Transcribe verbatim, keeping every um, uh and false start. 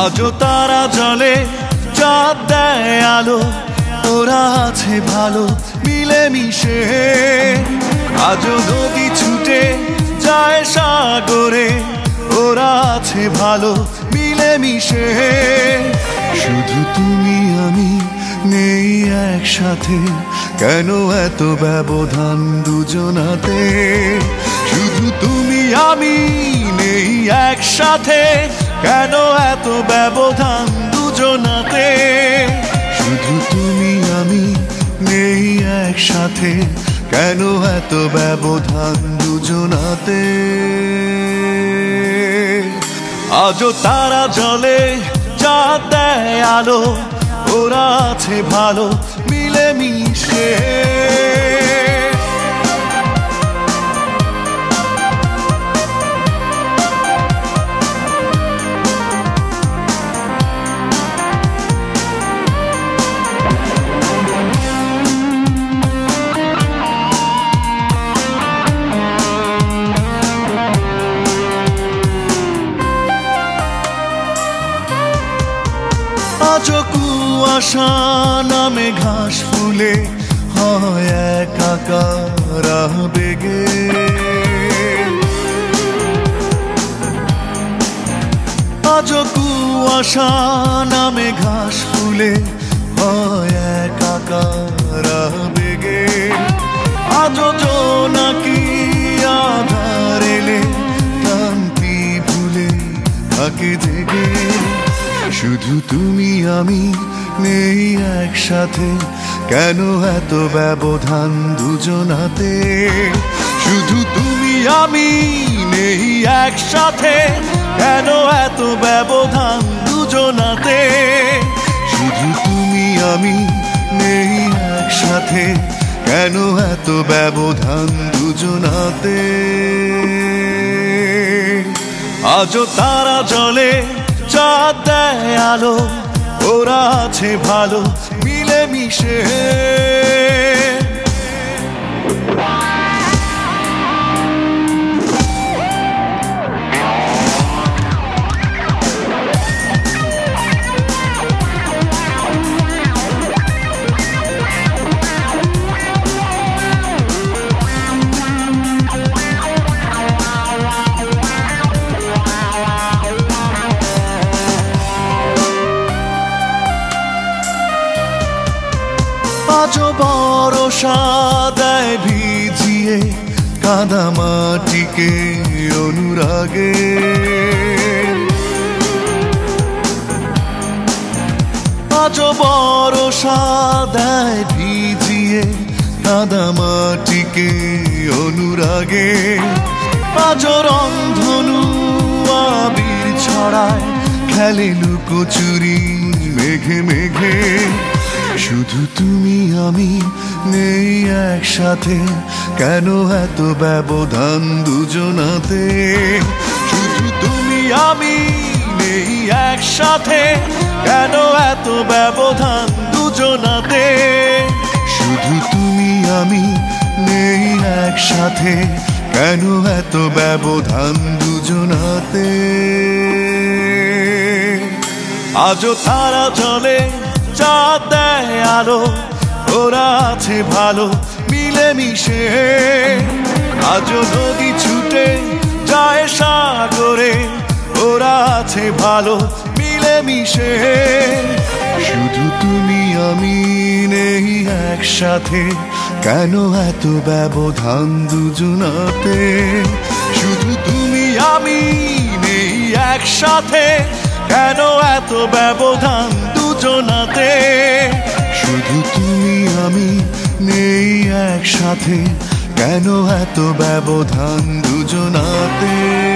আজও তারা জলে চাঁদ দেয় আলো, ওরা আছে ভালো মিলেমিশে। আজও নদী ছুটে যায় সাগরে, ওরা আছে ভালো মিলেমিশে। শুধু তুমি আমি নেই একসাথে, কেন এত ব্যবধান দুজনাতে? শুধু তুমি আমি নেই একসাথে, কেন এত ব্যবধান দুজনাতে? শুধু তুমি আমি নেই একসাথে, কেন এত ব্যবধান দুজনাতে? আজও তারা জলে চাঁদ দেয় আলো, ওরা আছে ভালো মিলেমিশে। আজও কুয়াশা নামে ঘাস ফুলে হয় একাকার বেগে। আজও কুয়াশা নামে ঘাস ফুলে হয় একাকার বেগে। আজও জোনাকি আধার এলে ক্লান্তি ভুলে থাকে জেগে। শুধু তুমি আমি নেই একসাথে, কেন এত ব্যবধান দুজনাতে? শুধু তুমি আমি নেই একসাথে, কেন এত ব্যবধান দুজনাতে? শুধু তুমি আমি নেই একসাথে, কেন এত ব্যবধান দুজনাতে? আজও তারা জলে চাঁদ দেয় আলো, ওরা আছে ভালো মিলেমিশে। আজও বরষা দেয় ভিজিয়ে কাদা মাটিকে অনুরাগে। আজও বরষা দেয় ভিজিয়ে কাদা মাটিকে অনুরাগে। আজও রংধনু আবির ছড়ায় খেলে লুকোচুরি মেঘে মেঘে। শুধু তুমি আমি নেই একসাথে, কেন এত ব্যবধান দুজনাতে? শুধু তুমি আমি নেই একসাথে, কেন এত ব্যবধান দুজনাতে? শুধু তুমি আমি নেই একসাথে, কেন এত ব্যবধান দুজনাতে? আজও তারা জলে চাঁদ দেয় আলো, ওরা আছে ভালো মিলেমিশে। আজও নদী ছুটে যায় সাগরে, ওরা আছে ভালো মিলেমিশে। শুধু তুমি আমি নেই একসাথে, কেন এত ব্যবধান দুজনাতে? শুধু তুমি আমি নেই একসাথে, কেন এত ব্যবধান দুজনাতে? শুধু তুমি আমি নেই একসাথে, কেন এত ব্যবধান দুজনাতে?